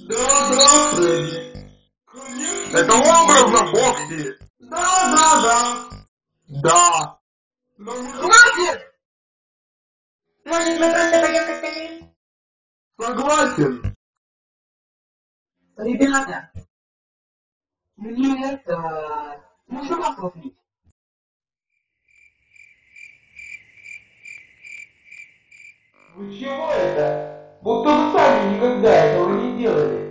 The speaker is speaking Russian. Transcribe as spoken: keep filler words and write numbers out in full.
Да, да, Фредди. Это образно, Фокси. Да, да, да. Да. Но мы... Хватит! Может, мы просто пойдем к остальным? Согласен. Ребята, мне это... Можно масло слить? Вы чего это? Будто вы сами никогда этого не делали.